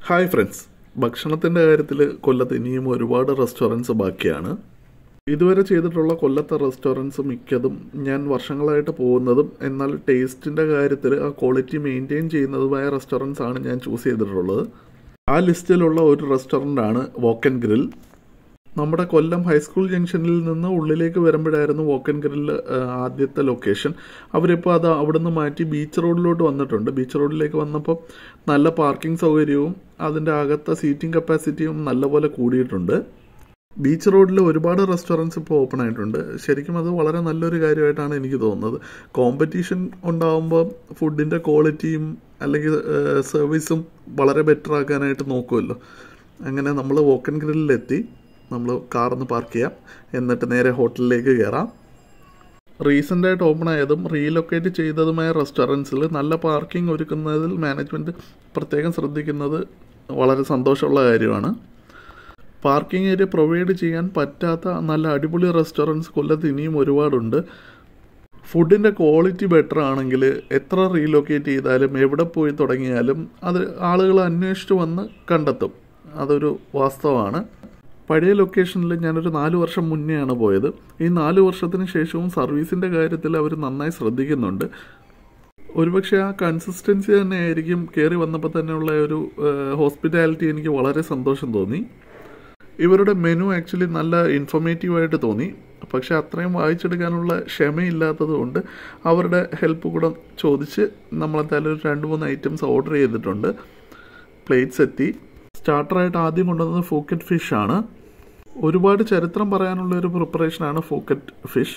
Hi friends, ഭക്ഷണത്തിൻ്റെ കാര്യത്തിൽ കൊല്ലത്ത് ഇനിയും ഒരുപാട് റെസ്റ്റോറൻറ്റ്സ് ബാക്കിയാണ്. ഇതുവരെ ചെയ്തിട്ടുള്ള കൊല്ലത്തെ റെസ്റ്റോറൻറ്റ്സ് മിക്കതും ഞാൻ വർഷങ്ങളായിട്ട് പോകുന്നതും എന്നാൽ ടേസ്റ്റിൻ്റെ കാര്യത്തിൽ ആ ക്വാളിറ്റി മെയിൻറ്റെയിൻ ചെയ്യുന്നതുമായ റെസ്റ്റോറൻറ്റ്സ് ആണ് ഞാൻ ചൂസ് ചെയ്തിട്ടുള്ളത്. ആ ലിസ്റ്റിലുള്ള ഒരു റെസ്റ്റോറൻ്റാണ് വോക്ക് ആൻഡ് ഗ്രിൽ. നമ്മുടെ കൊല്ലം ഹൈസ്കൂൾ ജംഗ്ഷനിൽ നിന്ന് ഉള്ളിലേക്ക് വരുമ്പോഴായിരുന്നു വോക്ക് ആൻഡ് ഗ്രിൽ ആദ്യത്തെ ലൊക്കേഷൻ. അവരിപ്പോൾ അത് അവിടുന്ന് മാറ്റി ബീച്ച് റോഡിലോട്ട് വന്നിട്ടുണ്ട്. ബീച്ച് റോഡിലേക്ക് വന്നപ്പോൾ നല്ല പാർക്കിംഗ് സൗകര്യവും അതിൻ്റെ അകത്തെ സീറ്റിംഗ് കപ്പാസിറ്റിയും നല്ലപോലെ കൂടിയിട്ടുണ്ട്. ബീച്ച് റോഡിൽ ഒരുപാട് റെസ്റ്റോറൻറ്റ്സ് ഇപ്പോൾ ഓപ്പൺ ആയിട്ടുണ്ട്. ശരിക്കും അത് വളരെ നല്ലൊരു കാര്യമായിട്ടാണ് എനിക്ക് തോന്നുന്നത്. കോമ്പറ്റീഷൻ ഉണ്ടാകുമ്പോൾ ഫുഡിൻ്റെ ക്വാളിറ്റിയും അല്ലെങ്കിൽ സർവീസും വളരെ ബെറ്റർ ആക്കാനായിട്ട് നോക്കുമല്ലോ. അങ്ങനെ നമ്മൾ വോക്ക് ആൻഡ് ഗ്രില്ലിലെത്തി. നമ്മൾ കാറൊന്ന് പാർക്ക് ചെയ്യാം, എന്നിട്ട് നേരെ ഹോട്ടലിലേക്ക് കയറാം. റീസെൻ്റായിട്ട് ഓപ്പൺ ആയതും റീലൊക്കേറ്റ് ചെയ്തതുമായ റെസ്റ്റോറൻറ്റ്സിൽ നല്ല പാർക്കിംഗ് ഒരുക്കുന്നതിൽ മാനേജ്മെൻറ്റ് പ്രത്യേകം ശ്രദ്ധിക്കുന്നത് വളരെ സന്തോഷമുള്ള കാര്യമാണ്. പാർക്കിംഗ് ഏരിയ പ്രൊവൈഡ് ചെയ്യാൻ പറ്റാത്ത നല്ല അടിപൊളി റെസ്റ്റോറൻറ്റ്സ് കൊല്ലത്ത് ഇനിയും ഒരുപാടുണ്ട്. ഫുഡിൻ്റെ ക്വാളിറ്റി ബെറ്റർ ആണെങ്കിൽ എത്ര റീലൊക്കേറ്റ് ചെയ്താലും എവിടെ പോയി തുടങ്ങിയാലും അത് ആളുകൾ അന്വേഷിച്ച് വന്ന് കണ്ടെത്തും. അതൊരു വാസ്തവമാണ്. പഴയ ലൊക്കേഷനിൽ ഞാനൊരു 4 വർഷം മുന്നെയാണ് പോയത്. ഈ 4 വർഷത്തിന് ശേഷവും സർവീസിൻ്റെ കാര്യത്തിൽ അവർ നന്നായി ശ്രദ്ധിക്കുന്നുണ്ട്. ഒരുപക്ഷെ ആ കൺസിസ്റ്റൻസി തന്നെ ആയിരിക്കും കയറി വന്നപ്പോൾ തന്നെയുള്ള ഒരു ഹോസ്പിറ്റാലിറ്റി എനിക്ക് വളരെ സന്തോഷം തോന്നി. ഇവരുടെ മെനു ആക്ച്വലി നല്ല ഇൻഫോർമേറ്റീവായിട്ട് തോന്നി. പക്ഷേ അത്രയും വായിച്ചെടുക്കാനുള്ള ക്ഷമയില്ലാത്തത് കൊണ്ട് അവരുടെ ഹെൽപ്പ് കൂടെ ചോദിച്ച് നമ്മളെന്തായാലും ഒരു 2-3 ഐറ്റംസ് ഓർഡർ ചെയ്തിട്ടുണ്ട്. പ്ലേറ്റ്സ് എത്തി. സ്റ്റാർട്ടറായിട്ട് ആദ്യം കൊണ്ടുവന്നത് ഫൂക്കറ്റ് ഫിഷ് ആണ്. ഒരുപാട് ചരിത്രം പറയാനുള്ള ഒരു പ്രിപ്പറേഷനാണ് ഫൂക്കറ്റ് ഫിഷ്.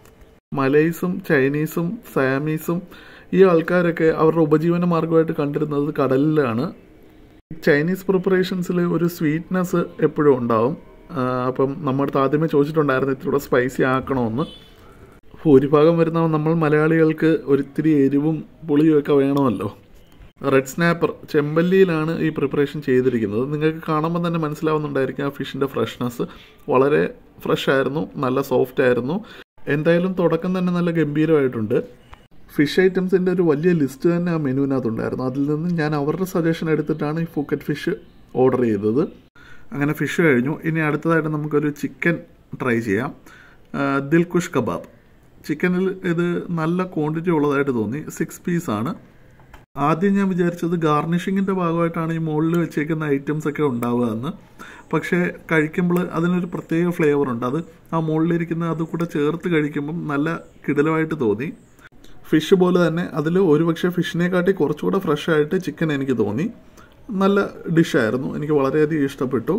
മലൈസും ചൈനീസും സയാമീസും ഈ ആൾക്കാരൊക്കെ അവരുടെ ഉപജീവന മാർഗമായിട്ട് കണ്ടിരുന്നത് കടലിലാണ്. ചൈനീസ് പ്രിപ്പറേഷൻസിൽ ഒരു സ്വീറ്റ്നെസ് എപ്പോഴും ഉണ്ടാവും. അപ്പം നമ്മുടെ ആദ്യമേ ചോദിച്ചിട്ടുണ്ടായിരുന്നു ഇത്തിരി സ്പൈസി ആക്കണമെന്ന്. ഭൂരിഭാഗം വരുന്ന നമ്മൾ മലയാളികൾക്ക് ഒരിത്തിരി എരിവും പുളിയുമൊക്കെ വേണമല്ലോ. റെഡ് സ്നാപ്പർ ചെമ്പല്ലിയിലാണ് ഈ പ്രിപ്പറേഷൻ ചെയ്തിരിക്കുന്നത്. നിങ്ങൾക്ക് കാണുമ്പോൾ തന്നെ മനസ്സിലാവുന്നുണ്ടായിരിക്കും ആ ഫിഷിൻ്റെ ഫ്രഷ്നെസ്. വളരെ ഫ്രഷ് ആയിരുന്നു, നല്ല സോഫ്റ്റ് ആയിരുന്നു. എന്തായാലും തുടക്കം തന്നെ നല്ല ഗംഭീരമായിട്ടുണ്ട്. ഫിഷ് ഐറ്റംസിൻ്റെ ഒരു വലിയ ലിസ്റ്റ് തന്നെ ആ മെനുവിനകത്തുണ്ടായിരുന്നു. അതിൽ നിന്ന് ഞാൻ അവരുടെ സജഷൻ എടുത്തിട്ടാണ് ഈ ഫൂക്കറ്റ് ഫിഷ് ഓർഡർ ചെയ്തത്. അങ്ങനെ ഫിഷ് കഴിഞ്ഞു. ഇനി അടുത്തതായിട്ട് നമുക്കൊരു ചിക്കൻ ട്രൈ ചെയ്യാം. ദിൽകുഷ് കബാബ്. ചിക്കനിൽ ഇത് നല്ല ക്വാണ്ടിറ്റി ഉള്ളതായിട്ട് തോന്നി. 6 പീസാണ്. ആദ്യം ഞാൻ വിചാരിച്ചത് ഗാർണിഷിങ്ങിൻ്റെ ഭാഗമായിട്ടാണ് ഈ മുകളിൽ വെച്ചേക്കുന്ന ഐറ്റംസ് ഒക്കെ ഉണ്ടാവുക എന്ന്. പക്ഷേ കഴിക്കുമ്പോൾ അതിനൊരു പ്രത്യേക ഫ്ലേവറുണ്ട്. അത് ആ മുകളിലിരിക്കുന്ന അത് കൂടെ ചേർത്ത് കഴിക്കുമ്പം നല്ല കിടിലമായിട്ട് തോന്നി. ഫിഷ് പോലെ തന്നെ അതിൽ ഒരുപക്ഷെ ഫിഷിനെക്കാട്ടി കുറച്ചുകൂടെ ഫ്രഷ് ആയിട്ട് ചിക്കൻ എനിക്ക് തോന്നി. നല്ല ഡിഷായിരുന്നു, എനിക്ക് വളരെയധികം ഇഷ്ടപ്പെട്ടു.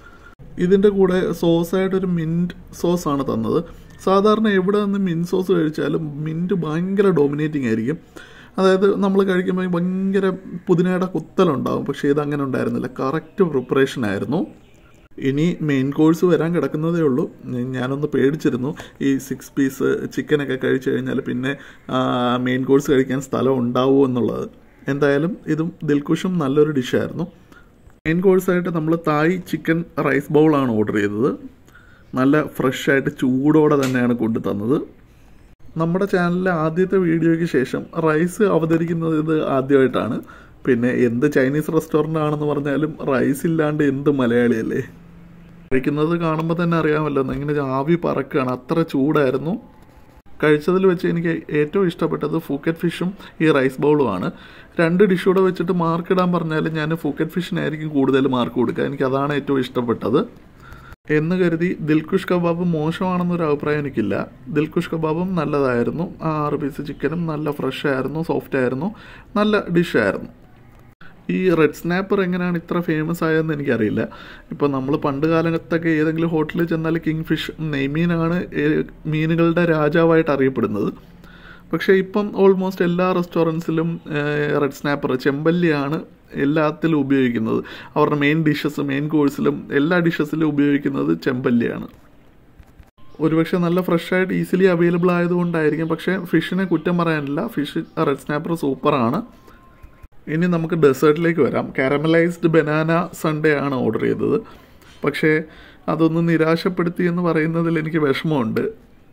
ഇതിൻ്റെ കൂടെ സോസായിട്ടൊരു മിൻറ്റ് സോസാണ് തന്നത്. സാധാരണ എവിടെ നിന്ന് മിൻറ്റ് സോസ് കഴിച്ചാലും മിൻറ്റ് ഭയങ്കര ഡോമിനേറ്റിംഗ് ആയിരിക്കും. അതായത് നമ്മൾ കഴിക്കുമ്പോൾ ഭയങ്കര പുതിനയുടെ കുത്തലുണ്ടാകും. പക്ഷേ ഇതങ്ങനെ ഉണ്ടായിരുന്നില്ല. കറക്റ്റ് പ്രിപ്പറേഷൻ ആയിരുന്നു. ഇനി മെയിൻ കോഴ്സ് വരാൻ കിടക്കുന്നതേ ഉള്ളൂ. ഞാനൊന്ന് പേടിച്ചിരുന്നു ഈ 6 പീസ് ചിക്കനൊക്കെ കഴിച്ചു കഴിഞ്ഞാൽ പിന്നെ മെയിൻ കോഴ്സ് കഴിക്കാൻ സ്ഥലം ഉണ്ടാവുമോ എന്നുള്ളത്. എന്തായാലും ഇതും ദിൽകുഷും നല്ലൊരു ഡിഷായിരുന്നു. മെയിൻ കോഴ്സായിട്ട് നമ്മൾ തായ് ചിക്കൻ റൈസ് ബൗളാണ് ഓർഡർ ചെയ്തത്. നല്ല ഫ്രഷായിട്ട് ചൂടോടെ തന്നെയാണ് കൊണ്ടു തന്നത്. നമ്മുടെ ചാനലിലെ ആദ്യത്തെ വീഡിയോയ്ക്ക് ശേഷം റൈസ് അവതരിക്കുന്നത് ഇത് ആദ്യമായിട്ടാണ്. പിന്നെ എന്ത് ചൈനീസ് റെസ്റ്റോറൻ്റ് ആണെന്ന് പറഞ്ഞാലും റൈസ് ഇല്ലാണ്ട് എന്ത് മലയാളിയല്ലേ. കഴിക്കുന്നത് കാണുമ്പോൾ തന്നെ അറിയാമല്ലോ, ഇങ്ങനെ ആവി പറക്കുകയാണ്, അത്ര ചൂടായിരുന്നു. കഴിച്ചതിൽ വെച്ച് എനിക്ക് ഏറ്റവും ഇഷ്ടപ്പെട്ടത് ഫൂക്കറ്റ് ഫിഷും ഈ റൈസ് ബൗളുമാണ്. 2 ഡിഷൂടെ വെച്ചിട്ട് മാർക്ക് ഇടാൻ പറഞ്ഞാൽ ഞാൻ ഫൂക്കറ്റ് ഫിഷിനായിരിക്കും കൂടുതൽ മാർക്ക് കൊടുക്കുക. എനിക്കതാണ് ഏറ്റവും ഇഷ്ടപ്പെട്ടത്. എന്ന് കരുതി ദിൽകുഷ് കബാബ് മോശമാണെന്നൊരു അഭിപ്രായം എനിക്കില്ല. ദിൽകുഷ് കബാബും നല്ലതായിരുന്നു. 6 പീസ് ചിക്കനും നല്ല ഫ്രഷ് ആയിരുന്നു, സോഫ്റ്റ് ആയിരുന്നു, നല്ല ഡിഷായിരുന്നു. ഈ റെഡ് സ്നാപ്പർ എങ്ങനെയാണ് ഇത്ര ഫേമസ് ആയതെന്ന് എനിക്കറിയില്ല. ഇപ്പോൾ നമ്മൾ പണ്ട് കാലത്തൊക്കെ ഏതെങ്കിലും ഹോട്ടലിൽ ചെന്നാൽ കിങ് ഫിഷ്, നെയ്മീനാണ് മീനുകളുടെ രാജാവായിട്ട് അറിയപ്പെടുന്നത്. പക്ഷേ ഇപ്പം ഓൾമോസ്റ്റ് എല്ലാ റെസ്റ്റോറൻറ്റ്സിലും റെഡ് സ്നാപ്പർ ചെമ്പല്ലിയാണ് എല്ലാത്തിലും ഉപയോഗിക്കുന്നത്. അവരുടെ മെയിൻ കോഴ്സിലും എല്ലാ ഡിഷസിലും ഉപയോഗിക്കുന്നത് ചെമ്പല്ലിയാണ്. ഒരുപക്ഷെ നല്ല ഫ്രഷായിട്ട് ഈസിലി അവൈലബിൾ ആയതുകൊണ്ടായിരിക്കും. പക്ഷേ ഫിഷിനെ കുറ്റം പറയാനില്ല. ഫിഷ് റെഡ് സ്നാപ്പർ സൂപ്പറാണ്. ഇനി നമുക്ക് ഡെസേർട്ടിലേക്ക് വരാം. കാരമലൈസ്ഡ് ബനാന സൺഡേ ആണ് ഓർഡർ ചെയ്തത്. പക്ഷേ അതൊന്ന് നിരാശപ്പെടുത്തി എന്ന് പറയുന്നതിൽ എനിക്ക് വിഷമമുണ്ട്.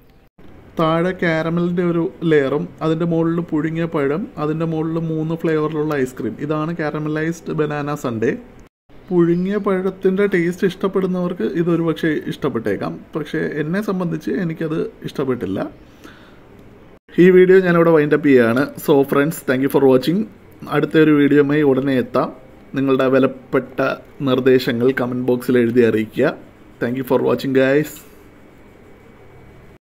താഴെ കാരമലിൻ്റെ ഒരു ലെയറും അതിൻ്റെ മുകളിൽ പുഴുങ്ങിയ പഴം, അതിൻ്റെ മുകളിൽ 3 ഫ്ലേവറിലുള്ള ഐസ്ക്രീം. ഇതാണ് കാരമലൈസ്ഡ് ബനാന സൺഡേ. പുഴുങ്ങിയ പഴത്തിൻ്റെ ടേസ്റ്റ് ഇഷ്ടപ്പെടുന്നവർക്ക് ഇതൊരു പക്ഷേ ഇഷ്ടപ്പെട്ടേക്കാം. പക്ഷേ എന്നെ സംബന്ധിച്ച് എനിക്കത് ഇഷ്ടപ്പെട്ടില്ല. ഈ വീഡിയോ ഞാനിവിടെ വൈൻഡപ്പ് ചെയ്യുകയാണ്. So friends, thank you for watching. അടുത്തൊരു വീഡിയോയുമായി ഉടനെ എത്താം. നിങ്ങളുടെ വിലപ്പെട്ട നിർദ്ദേശങ്ങൾ കമൻറ്റ് ബോക്സിൽ എഴുതി അറിയിക്കുക. Thank you for watching guys.